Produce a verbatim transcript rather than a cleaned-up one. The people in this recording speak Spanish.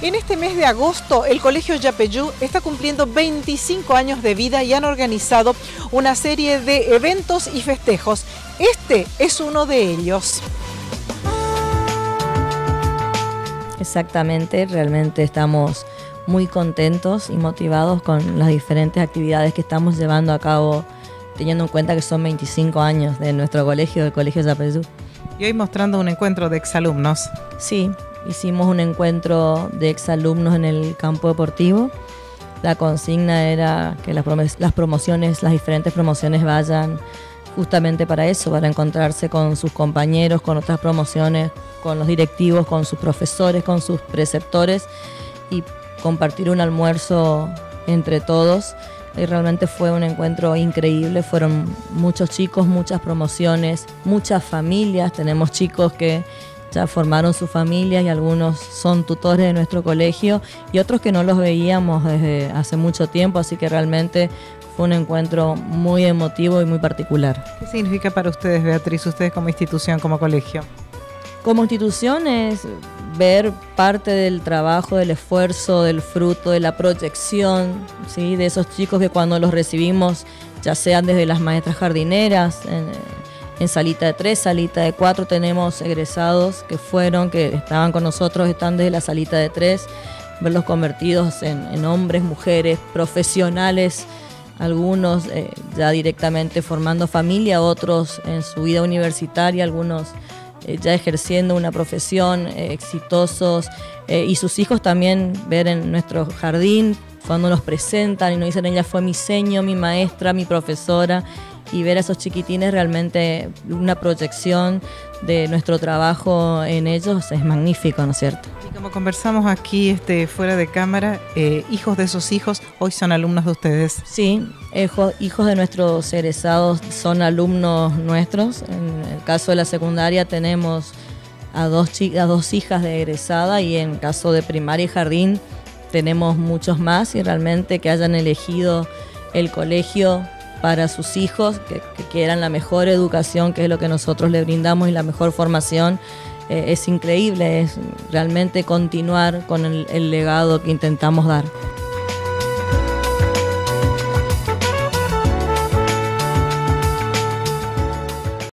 En este mes de agosto, el Colegio Yapeyú está cumpliendo veinticinco años de vida y han organizado una serie de eventos y festejos. Este es uno de ellos. Exactamente, realmente estamos muy contentos y motivados con las diferentes actividades que estamos llevando a cabo, teniendo en cuenta que son veinticinco años de nuestro colegio, del Colegio Yapeyú. Y hoy mostrando un encuentro de exalumnos. Sí, hicimos un encuentro de exalumnos en el campo deportivo. La consigna era que las, prom las promociones, las diferentes promociones vayan justamente para eso, para encontrarse con sus compañeros, con otras promociones, con los directivos, con sus profesores, con sus preceptores y compartir un almuerzo entre todos. Y realmente fue un encuentro increíble, fueron muchos chicos, muchas promociones, muchas familias, tenemos chicos que ya formaron sus familias y algunos son tutores de nuestro colegio y otros que no los veíamos desde hace mucho tiempo, así que realmente fue un encuentro muy emotivo y muy particular. ¿Qué significa para ustedes, Beatriz, ustedes como institución, como colegio? Como institución es ver parte del trabajo, del esfuerzo, del fruto, de la proyección, ¿sí? De esos chicos que cuando los recibimos, ya sean desde las maestras jardineras, en, en salita de tres, salita de cuatro, tenemos egresados que fueron, que estaban con nosotros, están desde la salita de tres, verlos convertidos en, en hombres, mujeres, profesionales, algunos eh, ya directamente formando familia, otros en su vida universitaria, algunos eh, ya ejerciendo una profesión, eh, exitosos, eh, y sus hijos también ver en nuestro jardín cuando nos presentan y nos dicen ella fue mi seño, mi maestra, mi profesora, y ver a esos chiquitines realmente una proyección de nuestro trabajo en ellos es magnífico, ¿no es cierto? Y como conversamos aquí este, fuera de cámara, eh, hijos de esos hijos hoy son alumnos de ustedes. Sí, hijo, hijos de nuestros egresados son alumnos nuestros. En el caso de la secundaria tenemos a dos, a dos hijas de egresada y en caso de primaria y jardín tenemos muchos más y realmente que hayan elegido el colegio para sus hijos, que, que quieran la mejor educación, que es lo que nosotros les brindamos, y la mejor formación, eh, es increíble, es realmente continuar con el, el legado que intentamos dar.